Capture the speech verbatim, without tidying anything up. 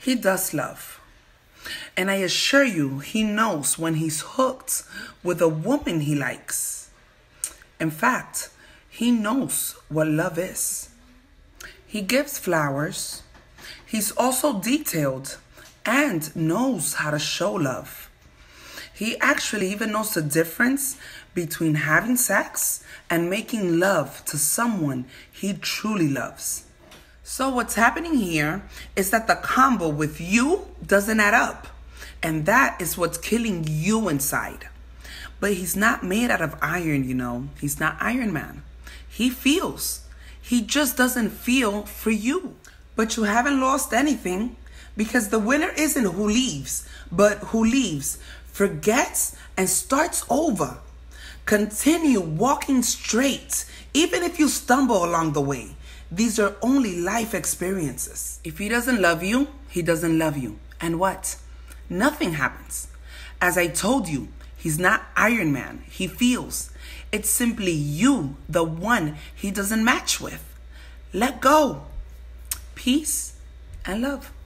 He does love. And I assure you, he knows when he's hooked with a woman he likes. In fact, he knows what love is. He gives flowers. He's also detailed and knows how to show love. He actually even knows the difference between having sex and making love to someone he truly loves. So what's happening here is that the combo with you doesn't add up. And that is what's killing you inside. But he's not made out of iron, you know. He's not Iron Man. He feels. He just doesn't feel for you. But you haven't lost anything, because the winner isn't who leaves, but who leaves, forgets, and starts over. Continue walking straight, even if you stumble along the way. These are only life experiences. If he doesn't love you, he doesn't love you. And what? Nothing happens. As I told you, he's not Iron Man. He feels. It's simply you, the one he doesn't match with. Let go. Peace and love.